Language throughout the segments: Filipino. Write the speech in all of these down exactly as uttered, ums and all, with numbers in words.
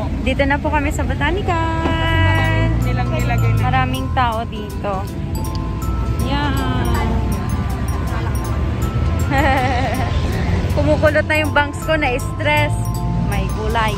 Dito na po kami sa Botanican. Maraming tao dito. Yan. Kumukulot na yung bangs ko na stress. May gulay.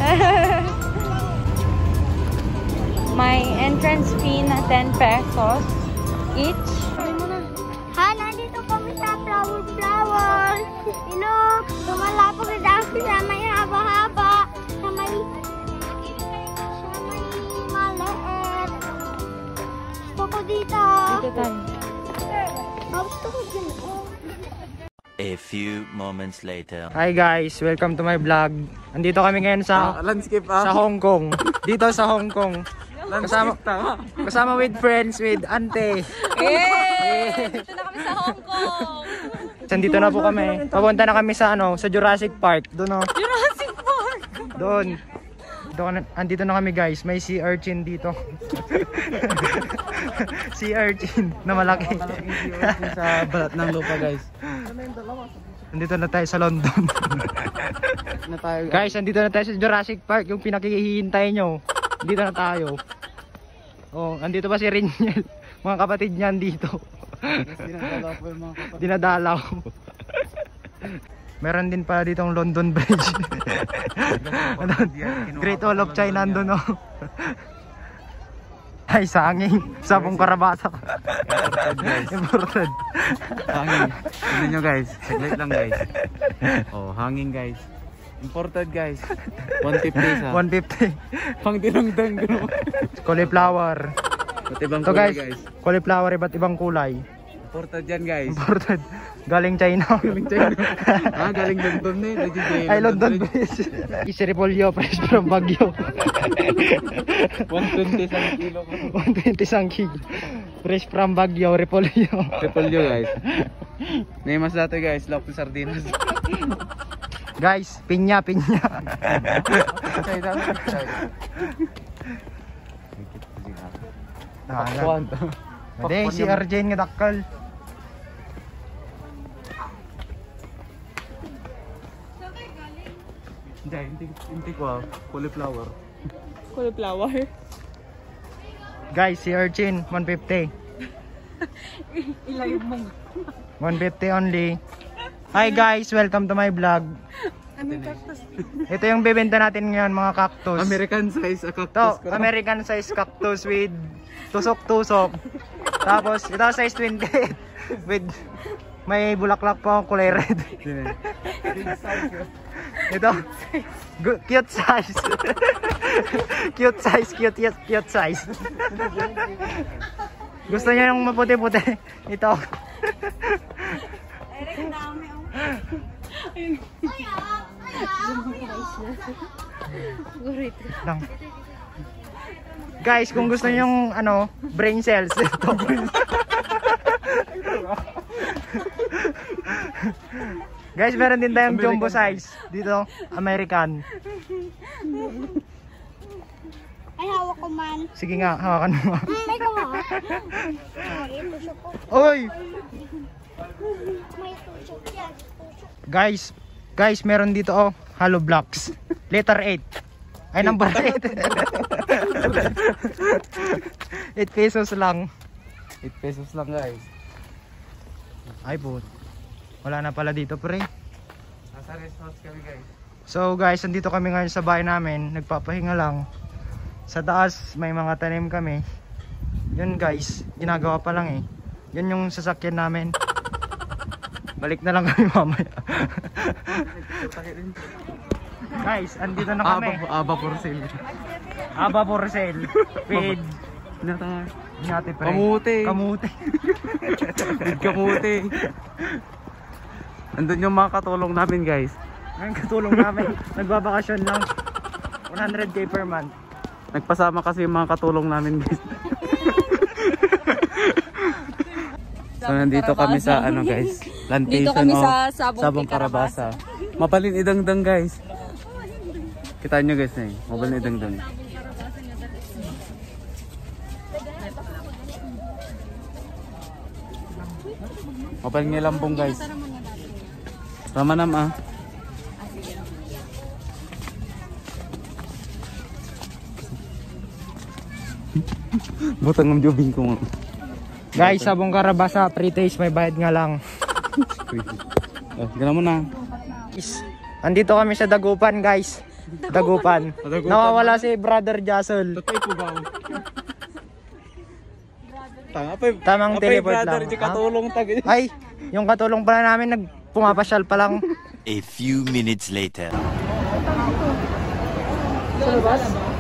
May entrance fee na ten pesos each. Ha, nandito kami sa flower flower. You know, lumalapag na ako sa may haba-haba. Sa may, sa may maliit. Gusto ko dito. Dito tayo. Gusto ko dito. A few moments later. Hi guys, welcome to my vlog. Andito kami ngayon sa ah, landscape ah. sa Hong Kong. Dito sa Hong Kong. Kasama kasama with friends with Ante. Eh, dito na kami sa Hong Kong. Andito na po kami. Papunta na kami sa ano, sa Jurassic Park. Doon oh. Jurassic Park. Doon. Dito na, andito na kami guys. May sea urchin dito. Sea urchin na malaki. Malaking sea urchin sa balat ng lupa guys. Andito na tayo sa London. Na tayo, Guys, andito na tayo sa Jurassic Park, yung pinakihihintay nyo. Andito na tayo. Oh, andito pa si Rinyel. Mga kapatid niyan dito. Dinadalaw po yung mga kapatid. Dinadalaw. Meron din pala ditong London Bridge. Great Wall of China nandun oh. Ay, sanging. Sabong karabasa. Imported. Hangin. Tignan nyo guys. Saglit lang guys. Oh, hangin guys. Imported guys. one fifty sa. one fifty. Pang dinangdang gano'n. Cauliflower. Ba't ibang So kulay guys, guys? cauliflower iba't ibang kulay. Imported yan guys. Imported. Galing China. Galing China. Ah, galing London na eh. Ay, London Bridge. Isi Repolyo, fresh from Baguio. one twenty sa kilo ko. one twenty sang kilo. Fresh from Baguio, Repolyo. Repolyo guys. Nemas dati guys, local sardinas. Guys, pinya, pinya. Chay daw. Chay. Pakwan. Hindi, si Arjen nga dakal. Hindi, hindi, hindi ko ah. Cauliflower. Cauliflower. Guys, si Arjen, one fifty. Ilayo mo. one fifty only. Hi guys, welcome to my vlog. Anong cactus? Ito yung bebenta natin ngayon, mga cactus. American size a cactus. Ito, American size cactus with tusok-tusok. Tapos, ito size twenty-eight with may bulaklak pa akong kulay red. Ito, cute size. Cute size, cute, cute, cute size. Gusto niya yung maputi-puti. Ito. Lang. Guys, kung gusto niyo yung ano, brain cells ito. Guys, meron din tayong jumbo size dito, American. Ay, hawak ko man. Sige nga, hawakan mo. May gawa. May tusok ko. Oy! May tusok yan. Tusok. Guys, guys, meron dito oh, hollow blocks. Letter eight. Ay, number eight. eight pesos lang. eight pesos lang guys. Ay po. Wala na pala dito pre. Nasa rest house kami guys. So guys, nandito kami ngayon sa bahay namin. Nagpapahinga lang. Sa taas may mga tanim kami. Yun guys, ginagawa pa lang eh. Yun yung sasakyan namin. Balik na lang kami mamaya. Guys, andito na kami. Aba, aba for sale. Aba for sale. With Nata. Ngati pre. Kamuti. Kamuti. Kamuti. Andun yung mga katulong namin guys. Ang katulong namin. Nagbabakasyon lang. one hundred K per month. Nagpasama kasi yung mga katulong namin guys. So nandito kami sa ano guys, plantation Dito kami o sa Sabong, Sabong Karabasa. Mapalin idangdang guys. Kita nyo guys na eh, mapalin idangdang. Mapalin nga lambong guys. Ramanam ah. Butang ng jubing ko. Guys, sabong karabasa, pre-taste, may bayad nga lang. Oh, gana mo na. Guys, andito kami sa Dagupan, guys. Dagupan. Dagupan. Nawawala si Brother Jasol. Totoo po ba? Tama pa. Tamang teleport lang. Brother, katulong tag. Ay, yung katulong pala namin, nagpumapasyal pa lang. A few minutes later. Sa labas?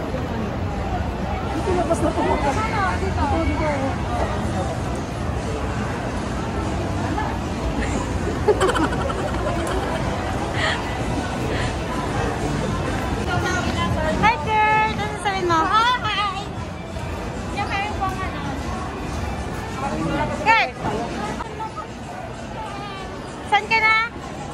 Hi, girl! Ano sasabihin mo? Hi! Diyan kayo pang ano? Girl! Saan ka na?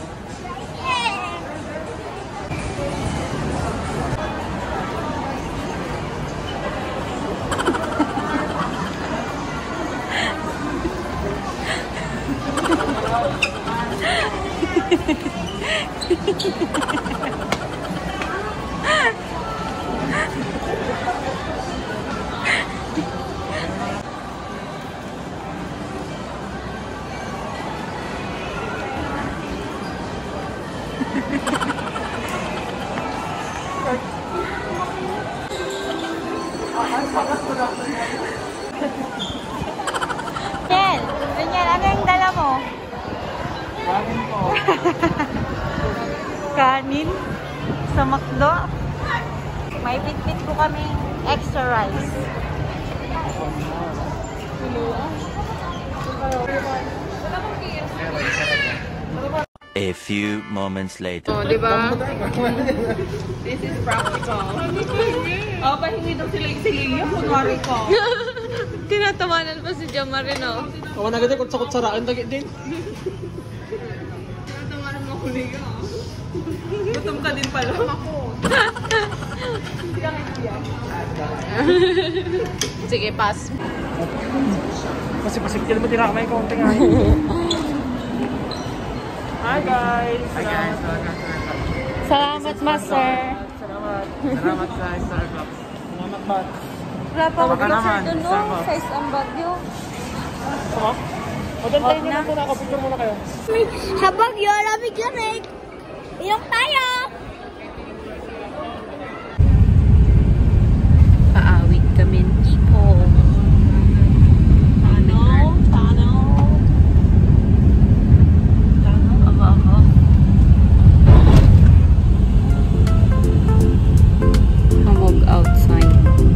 Ken, ganyan, ano yung dala mo? Kanin po. Kanin sa McDo. May pitpit po kami extra rice. A few moments later. Oh, di ba? This is practical. Oh, pahingi daw sila yung sililya. Kunwari ko. Tinatawanan pa si Jamarino. Ako na ganda kung sakot-saraan lagi din. Tinatawanan mo huli ka. Gutom ka din pala. Ako. Sige, pass. Kasi pasikil mo tinakamay ko. Tingnan. Hi guys! Hi guys. Salamat, Master. Salamat. Salamat sa Starbucks. Salamat ba? Wala pa Baka naman, doon, no? Starbucks. Size ang bagyo. Sama? O doon tayo muna muna ako. Picture muna kayo. Sa Bagyo, lamig-lamig. Iyong tayo. Paawit kami ng people. Tanaw, tanaw. Aba ako. Hamog outside.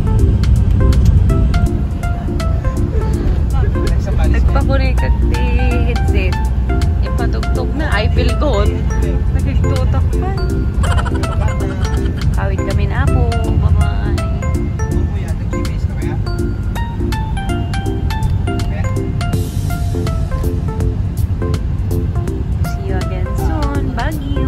Nagpakunikag di headset. Ipatugtog na. I feel good. Nagtutok pa. Kawit kami na ako. Bye-bye. See you again soon. Baguio.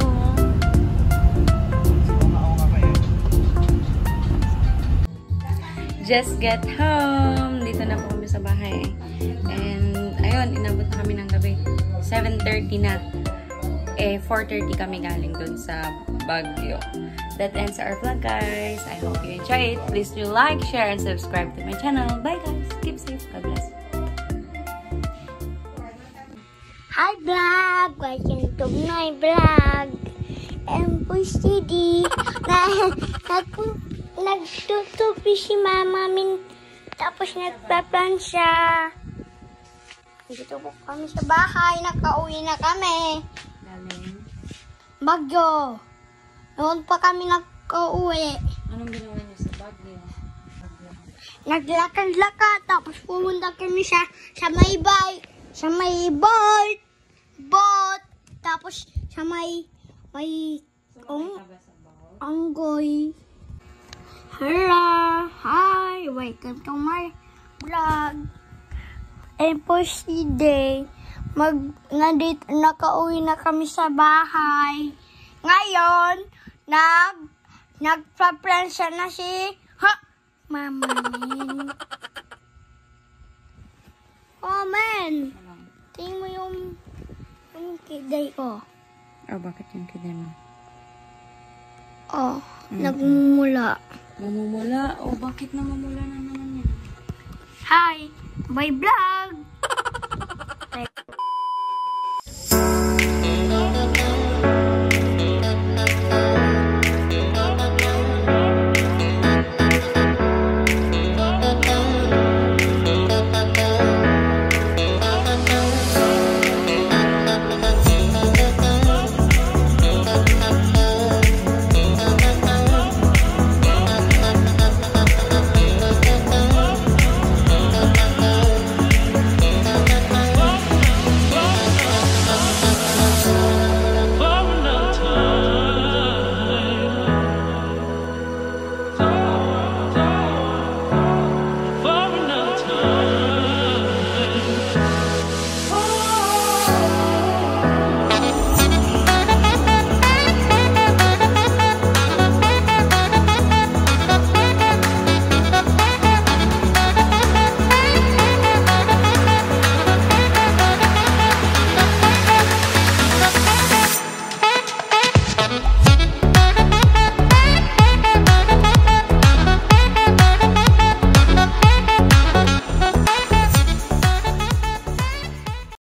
Just get home. Dito na po kami sa bahay. And, ayun, inabot na kami ng gabi. seven thirty na. Eh, four thirty kami galing dun sa Baguio. That ends our vlog, guys. I hope you enjoy it. Please do like, share, and subscribe to my channel. Bye, guys. Keep safe. God bless. Hi vlog! Welcome to my vlog. And po C D. Na, nag, nagtutupi si mama min. Tapos nagpa-plan siya. Dito po kami sa bahay. Nakauwi na kami. Galing. Bagyo. Noon pa kami nakauwi. Anong ginawa niyo sa Baguio? Naglakad-lakad. Tapos pumunta kami sa, sa may bay. Sa may boat. Boat. Tapos sa may may um, anggoy. Hello. Hi. Welcome to my vlog. And po si Day. Mag, nandito, nakauwi na kami sa bahay. Ngayon, nag, nagpa-pransa na si, ha, Mama Min. Oh, man. Tingin mo yung, yung kiday ko. Oh, bakit yung kiday mo? Oh, nagmumula. Namumula? Oh, bakit namumula na naman yan? Hi! Bye vlog!